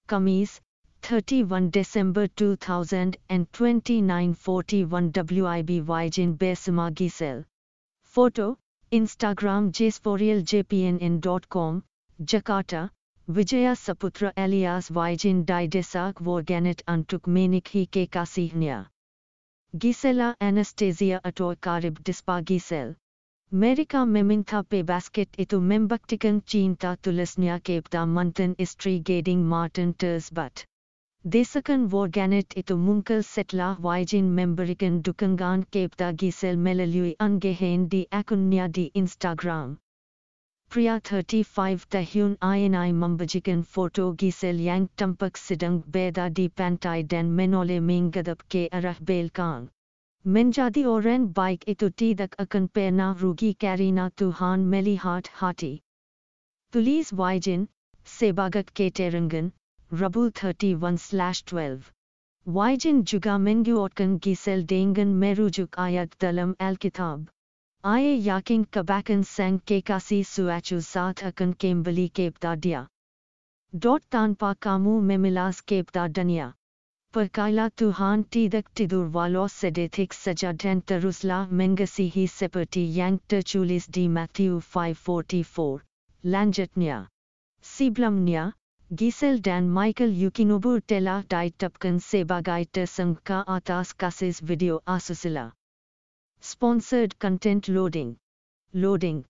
Kamis, 31 December 2029 41 WIB Wyjin Besima Giselle. Photo, Instagram jsporialjpnn.com, Jakarta, Vijaya Saputra alias Wyjin Didesak Vorganet Antuk Menik Hi Kekasihnia. Gisela Anastasia Atoy Karib Dispa Giselle. Merika Memintha Pe Basket Itu Membaktikan Chinta Tulisnya Kepta Mantan Istri Gading Martin Tersbat. Desakan Vorganet Itu Munkal Setla Wyjin Memberikan Dukangan Kepta Giselle Melalui Ungehain di Akunya di Instagram. Priya 35 Tahyun INI Mambajikan Photo Giselle Yang Tumpak Sidang Beda di Pantai Dan Menole Mingadap Ke Arah Belkang. Menjadi Oren Bike Itu Tidak Akan Perna Rugi Karina Tuhan Melihat Hati. Tulis Wyjin, Sebagat Ke Terangan, Rabu 31/12. Wyjin Juga Menguotkan Giselle Dengan Merujuk Ayat Dalam Alkitab. Aye Yaking Kabakan Sang Kekasi Suachu Saat Akan Kembali Kepta Dia. Tanpa Kamu Memilas Kepta Dania. Perkaila Tuhan Tidak Tidur Walau Sedetik Saja Dan Teruslah Mengasihi Seperti Yang Tertulis di Matthew 5:44. Lanjutnya. Sebelumnya, Giselle dan Michael Yukinubur telah ditetapkan sebagai tersangka atas kasus video asusila. Sponsored content loading.